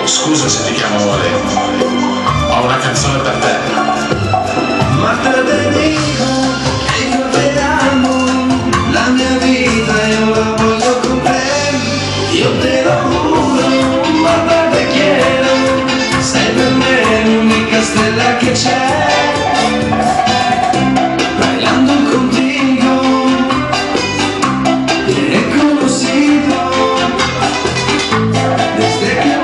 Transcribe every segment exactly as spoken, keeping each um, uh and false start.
Scusa se ti chiamo amore, ho una canzone per te. Marta, te dico che io te amo, la mia vita io la voglio con te, io te lo giuro, Marta te quiero, sei per me l'unica stella che c'è, bailando contigo, te he conocido, desde que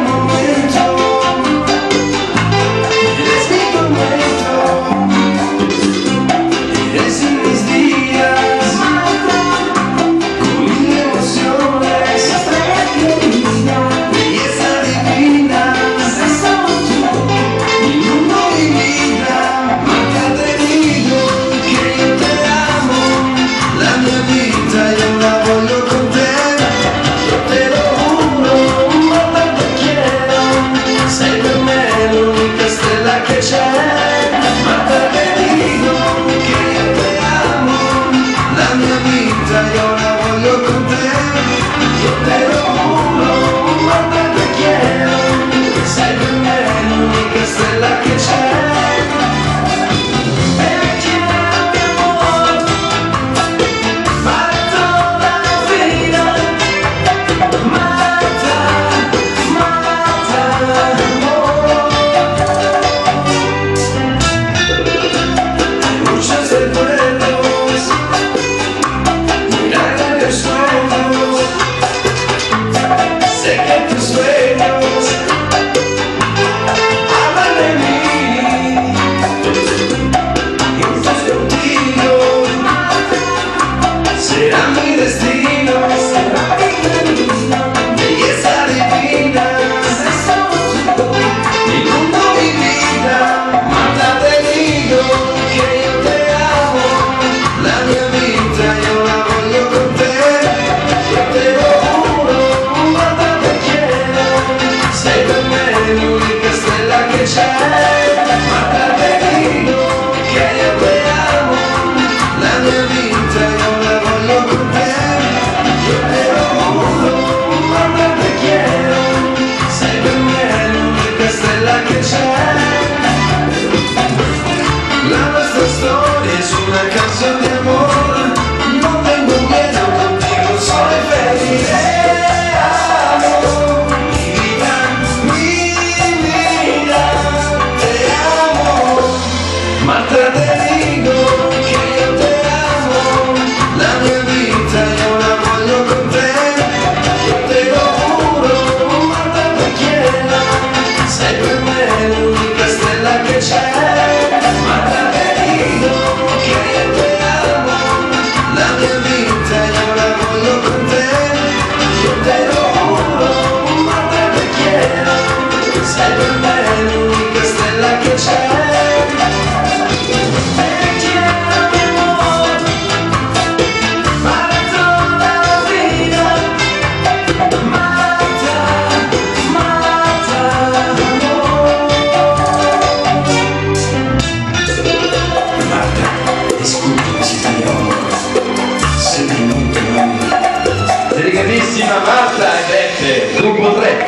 delicatissima Marta e Beppe, gruppo tre.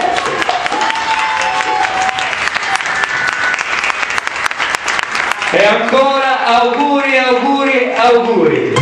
E ancora auguri, auguri, auguri.